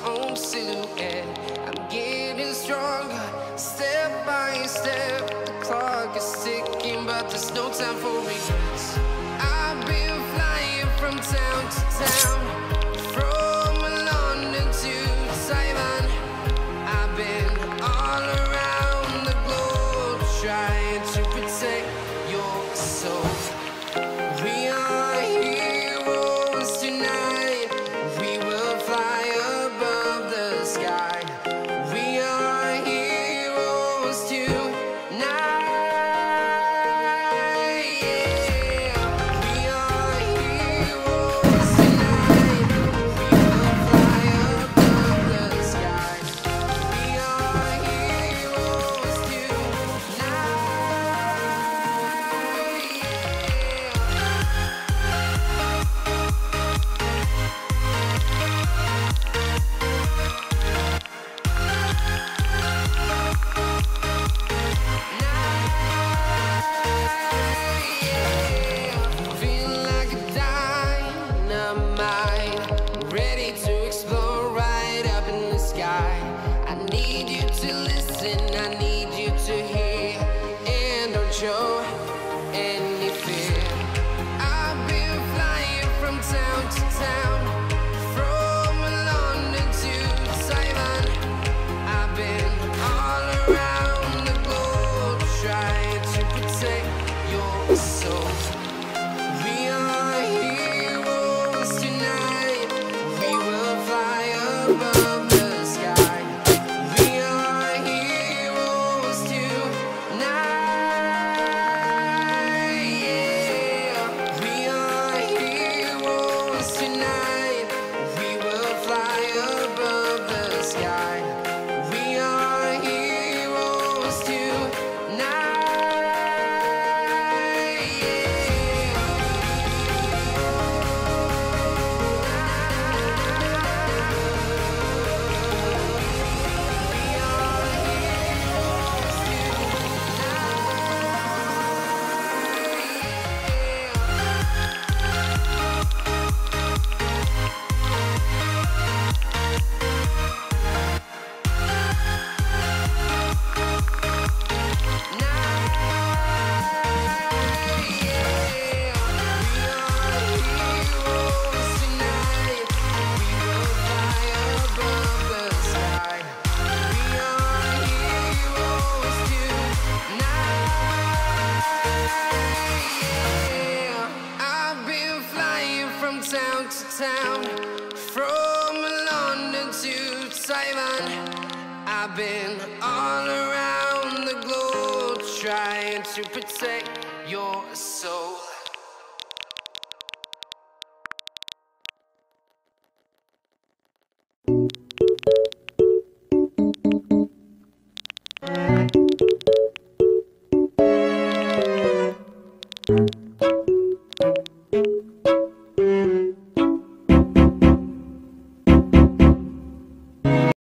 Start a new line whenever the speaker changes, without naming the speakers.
own silhouette. I'm getting stronger, step by step. The clock is ticking, but there's no time for regrets. I've been flying from town to town, from London to Taiwan. I've been all around the globe, trying to protect your soul. We are heroes tonight. We will fly above the sky. We are heroes tonight. Yeah. We are heroes tonight. We will fly above the sky. We are heroes tonight. Feeling like a dynamite, ready to explode right up in the sky. I need you to listen, I need you to hear, and don't show any fear. I've been flying from town to town, from London to Taiwan. I've been all around the globe, trying to protect your soul. We are heroes tonight. We will fly above the sky. We are heroes tonight. Yeah. We are heroes tonight. We will fly above the sky. We are heroes tonight. Town to town, from London to Taiwan. I've been all around the globe, trying to protect your soul.